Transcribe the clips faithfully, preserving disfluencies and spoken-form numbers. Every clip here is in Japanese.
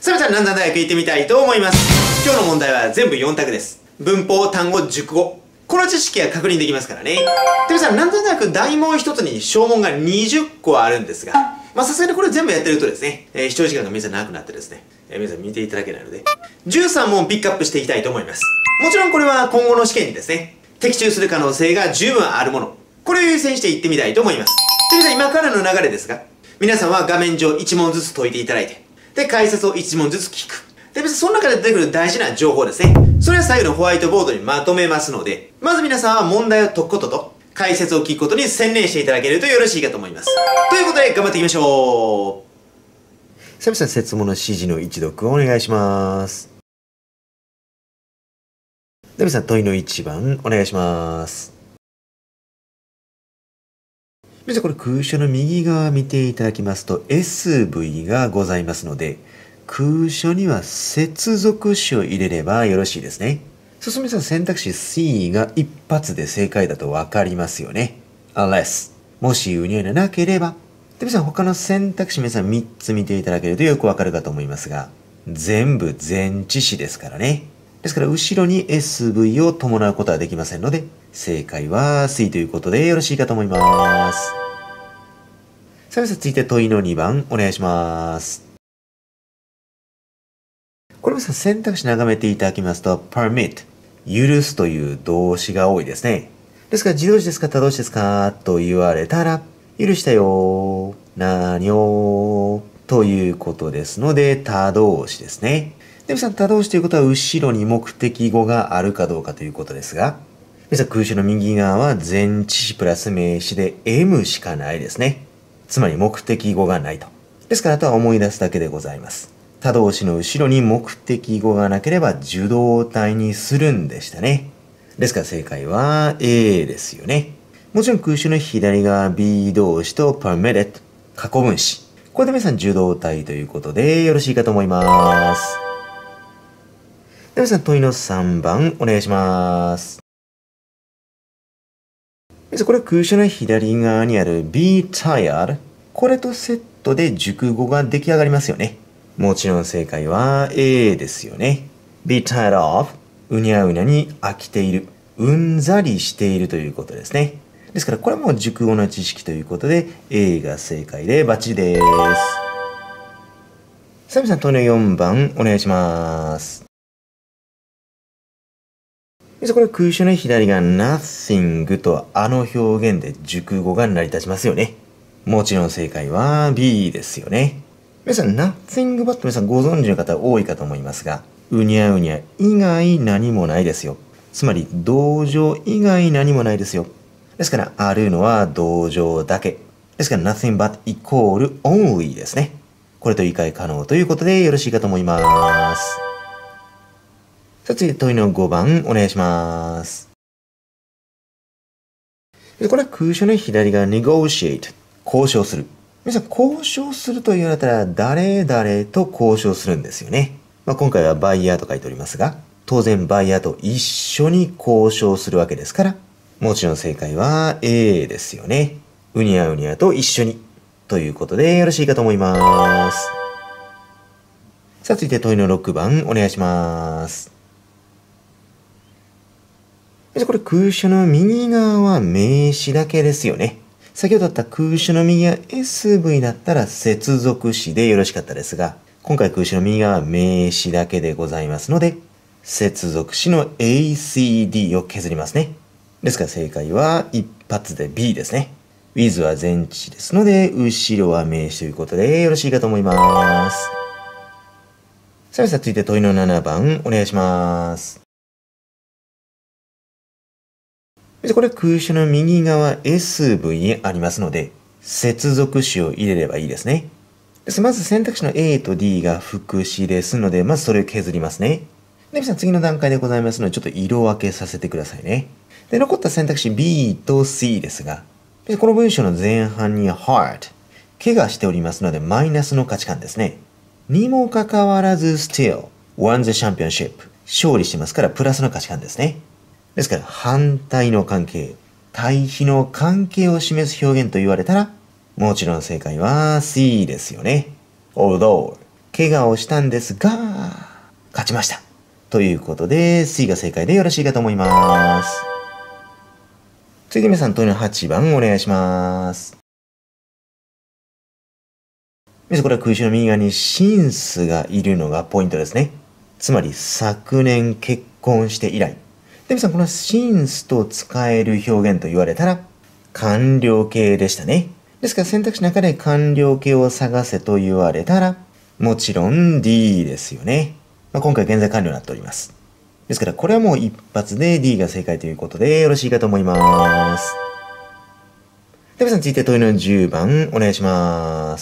さあ皆さん、ランダム大学行ってみたいと思います。今日の問題は全部よん択です。文法、単語、熟語。この知識は確認できますからね。で、皆さん、ランダム大学大問一つに小問がにじゅっこあるんですが、まあさすがにこれ全部やってるとですね、えー、視聴時間が皆さん長くなってですね、えー、皆さん見ていただけないので、じゅうさん問ピックアップしていきたいと思います。もちろんこれは今後の試験にですね、的中する可能性が十分あるもの。これを優先していってみたいと思います。で、皆さん今からの流れですが、皆さんは画面上いち問ずつ解いていただいて、で、解説をいち問ずつ聞く。で、別にその中で出てくる大事な情報ですね。それは最後のホワイトボードにまとめますので、まず皆さんは問題を解くことと、解説を聞くことに専念していただけるとよろしいかと思います。ということで、頑張っていきましょう。さみさん、説問の指示の一読をお願いします。で、皆さん、問いのいちばん、お願いします。皆さん、これ空所の右側見ていただきますと エスブイ がございますので、空所には接続詞を入れればよろしいですね。そうすると皆さん選択肢 C が一発で正解だとわかりますよね。unless もし有にはなければ。で、皆さん他の選択肢皆さんみっつ見ていただけるとよくわかるかと思いますが、全部前置詞ですからね。ですから後ろに エスブイ を伴うことはできませんので、正解は C ということでよろしいかと思います。さあ皆さん続いて問いのにばんお願いします。これ皆さん選択肢眺めていただきますと permit 許すという動詞が多いですね。ですから自動詞ですか他動詞ですかと言われたら許したよ何をということですので他動詞ですね。で皆さん他動詞ということは後ろに目的語があるかどうかということですが、皆さん空詞の右側は前置詞プラス名詞で エム しかないですね。つまり目的語がないと。ですからあとは思い出すだけでございます。他動詞の後ろに目的語がなければ受動体にするんでしたね。ですから正解は A ですよね。もちろん空詞の左側 B 動詞と permitted 過去分詞。これで皆さん受動体ということでよろしいかと思います。では皆さん問いのさんばんお願いします。これは空詞の左側にある be tired これとセットで熟語が出来上がりますよね。もちろん正解は A ですよね。be tired of うにゃうにゃに飽きている、うんざりしているということですね。ですからこれはもう熟語の知識ということで A が正解でバッチリです。さあ皆さん問いのよんばんお願いします。これは空詞の左が nothing とあの表現で熟語が成り立ちますよね。もちろん正解は B ですよね。皆さん nothing but 皆さんご存知の方多いかと思いますが、うにゃうにゃ以外何もないですよ。つまり同情以外何もないですよ。ですからあるのは同情だけ。ですから nothing but イコール only ですね。これと理解可能ということでよろしいかと思います。さあ次問いのごばんお願いします。これは空詞の左が negotiate 交渉する。皆さん交渉すると言われたら誰々と交渉するんですよね。まあ、今回はバイヤーと書いておりますが、当然バイヤーと一緒に交渉するわけですから、もちろん正解は A ですよね。うにゃうにゃと一緒にということでよろしいかと思います。さあ続いて問いのろくばんお願いします。これ空詞の右側は名詞だけですよね。先ほどあった空詞の右が エスブイ だったら接続詞でよろしかったですが、今回空詞の右側は名詞だけでございますので、接続詞の エーシーディー を削りますね。ですから正解は一発で B ですね。with は前置詞ですので、後ろは名詞ということでよろしいかと思います。さあ、続いて問いのななばんお願いします。これ空詞の右側 エスブイ ありますので、接続詞を入れればいいですね。ですまず選択肢の A と D が副詞ですので、まずそれを削りますね。で、皆さん次の段階でございますので、ちょっと色分けさせてくださいね。で、残った選択肢 B と C ですが、この文章の前半に hurt、怪我しておりますので、マイナスの価値観ですね。にもかかわらず still won the championship。勝利してますからプラスの価値観ですね。ですから反対の関係、対比の関係を示す表現と言われたら、もちろん正解は C ですよね。although 怪我をしたんですが、勝ちました。ということで、C が正解でよろしいかと思います。次で皆さん、問いのはちばんお願いします。皆さん、これは空詞の右側にシンスがいるのがポイントですね。つまり、昨年結婚して以来。で、皆さん、このシンスと使える表現と言われたら、完了形でしたね。ですから選択肢の中で完了形を探せと言われたら、もちろん D ですよね。まあ、今回現在完了になっております。ですからこれはもう一発で D が正解ということでよろしいかと思います。では皆さん続いて問いのじゅうばんお願いします。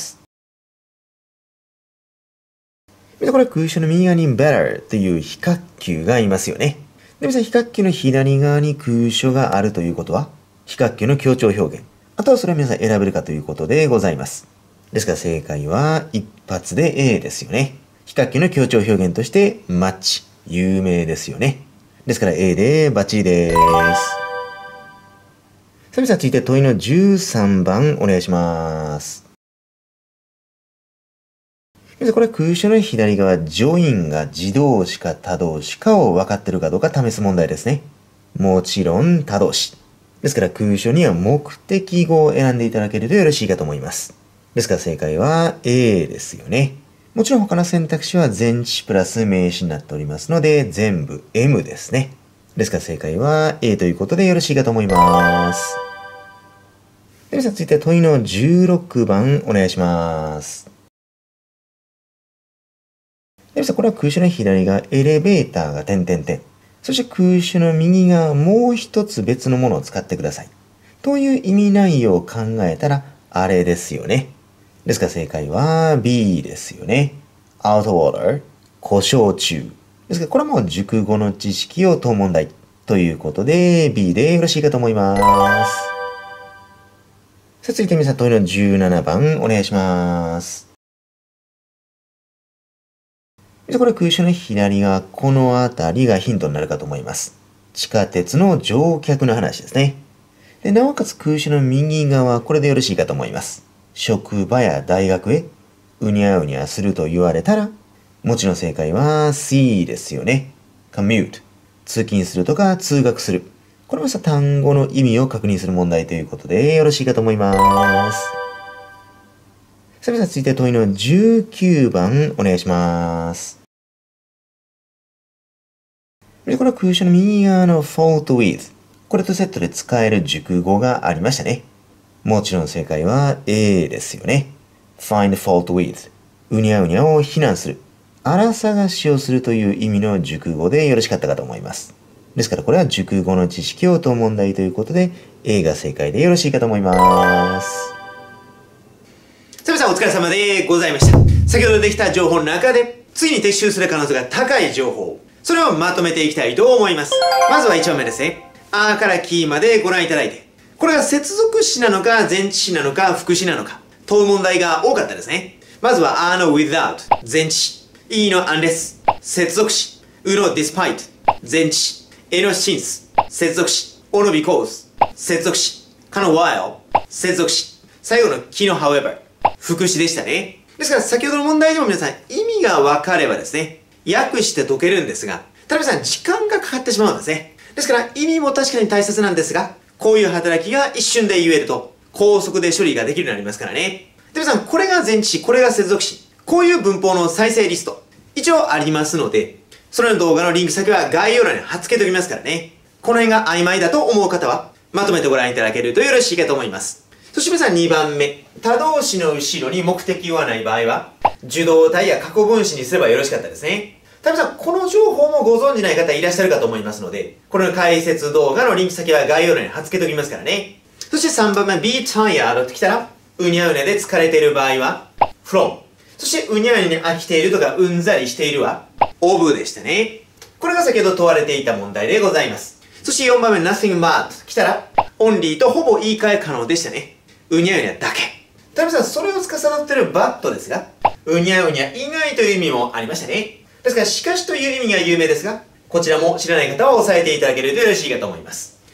これは空詞の右側に better という非角球がいますよね。で皆さん非角球の左側に空所があるということは非角球の強調表現。あとはそれは皆さん選べるかということでございます。ですから正解は一発で A ですよね。非角球の強調表現としてマッチ。有名ですよね。ですから A でバッチリです。さあ皆さん続いて問いのじゅうさんばんお願いします。これは空詞の左側、ジョインが自動詞か他動詞かを分かってるかどうか試す問題ですね。もちろん他動詞。ですから空詞には目的語を選んでいただけるとよろしいかと思います。ですから正解は A ですよね。もちろん他の選択肢は前置詞プラス名詞になっておりますので全部 エム ですね。ですから正解は A ということでよろしいかと思います。では続いて問いのじゅうろくばんお願いします。ではこれは空詞の左側エレベーターが点々点。そして空詞の右側もう一つ別のものを使ってください。という意味内容を考えたらあれですよね。ですから正解は B ですよね。out of order 故障中。ですからこれはもう熟語の知識を問う問題ということで B でよろしいかと思います。さあ続いて皆さん問いのじゅうななばんお願いします。これ空詞の左側、このあたりがヒントになるかと思います。地下鉄の乗客の話ですね。でなおかつ空詞の右側、これでよろしいかと思います。職場や大学へうにゃうにゃすると言われたら、もちろん正解は C ですよね。commute 通勤するとか通学する。これもさ単語の意味を確認する問題ということでよろしいかと思います。さあ皆さん続いて問いのじゅうきゅうばんお願いします。でこれは空詞の右側の fault with これとセットで使える熟語がありましたね。もちろん正解は A ですよね。find fault with うにゃうにゃを非難する。あら探しをするという意味の熟語でよろしかったかと思います。ですからこれは熟語の知識を問う問題ということで A が正解でよろしいかと思います。さあ皆さんお疲れ様でございました。先ほどできた情報の中で次に撤収する可能性が高い情報、それをまとめていきたいと思います。まずはいちばんめですね。あからキーまでご覧いただいて、これが接続詞なのか前置詞なのか副詞なのか問う問題が多かったですね。まずはあの without 前置詞、いの unless 接続詞、うの despite 前置詞、えの since 接続詞、おの because 接続詞、かの while 接続詞、最後のきの however 副詞でしたね。ですから先ほどの問題でも皆さん意味が分かればですね、訳して解けるんですが、ただ皆さん時間がかかってしまうんですね。ですから意味も確かに大切なんですが、こういう働きが一瞬で言えると高速で処理ができるようになりますからね。で皆さんこれが前置詞、これが接続詞、こういう文法の再生リスト一応ありますので、それの動画のリンク先は概要欄に貼っ付けておきますからね。この辺が曖昧だと思う方はまとめてご覧いただけるとよろしいかと思います。そして皆さんにばんめ、他動詞の後ろに目的語はない場合は受動体や過去分詞にすればよろしかったですね。ただ皆さんこの情報もご存じない方いらっしゃるかと思いますので、これの解説動画のリンク先は概要欄に貼っ付けておきますからね。そしてさんばんめ、be tired ときたらうにゃうにゃで疲れている場合は from、 そしてうにゃうにゃに飽きているとかうんざりしているは of でしたね。これが先ほど問われていた問題でございます。そしてよんばんめ nothing but ときたら only とほぼ言い換え可能でしたね。うにゃうにゃだけ。ただ皆さんそれを司っている but ですが、うにゃうにゃ以外という意味もありましたね。ですからしかしという意味が有名ですが、こちらも知らない方は押さえていただけるとよろしいかと思います。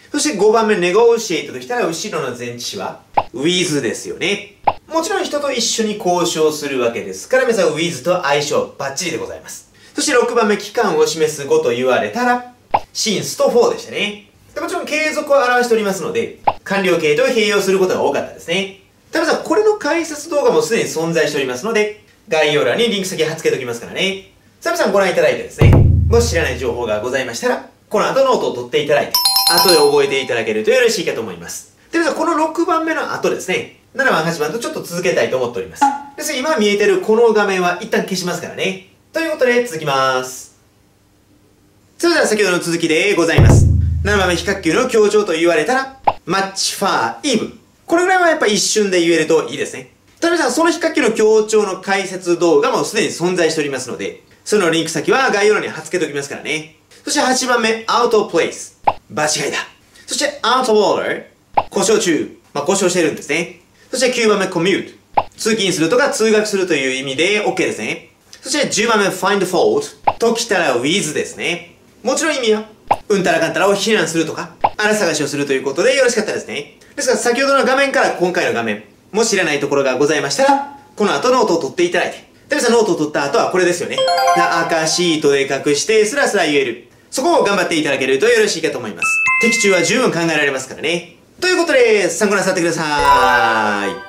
そしてごばんめ、negotiate ときたら、後ろの前置詞は with ですよね。もちろん人と一緒に交渉するわけですから、皆さん with と相性バッチリでございます。そしてろくばんめ、期間を示す語と言われたら、since と for でしたね。でもちろん継続を表しておりますので、完了形と併用することが多かったですね。たださん、これの解説動画もすでに存在しておりますので、概要欄にリンク先貼っ付けておきますからね。さあ皆さんご覧いただいてですね、もし知らない情報がございましたら、この後ノートを取っていただいて、後で覚えていただけるとよろしいかと思います。で、皆さん、このろくばんめの後ですね、ななばん、はちばんとちょっと続けたいと思っております。ですが、今見えてるこの画面は一旦消しますからね。ということで、続きます。それでは先ほどの続きでございます。ななばんめ、非角球の強調と言われたら、much, far, even。これぐらいはやっぱ一瞬で言えるといいですね。ただ皆さん、その非角球の強調の解説動画もすでに存在しておりますので、そのリンク先は概要欄に貼っ付けておきますからね。そしてはちばんめ、out of place。場違いだ。そして、out of order。故障中。まあ、故障してるんですね。そしてきゅうばんめ、commute。通勤するとか通学するという意味で OK ですね。そしてじゅうばんめ、find fault。ときたら with ですね。もちろん意味は、うんたらかんたらを非難するとか、あら探しをするということでよろしかったですね。ですから先ほどの画面から今回の画面、もし知らないところがございましたら、この後ノートを取っていただいて、で皆さんノートを取った後はこれですよね。赤シートで隠してスラスラ言える。そこを頑張っていただけるとよろしいかと思います。的中は十分考えられますからね。ということで、参考なさってください。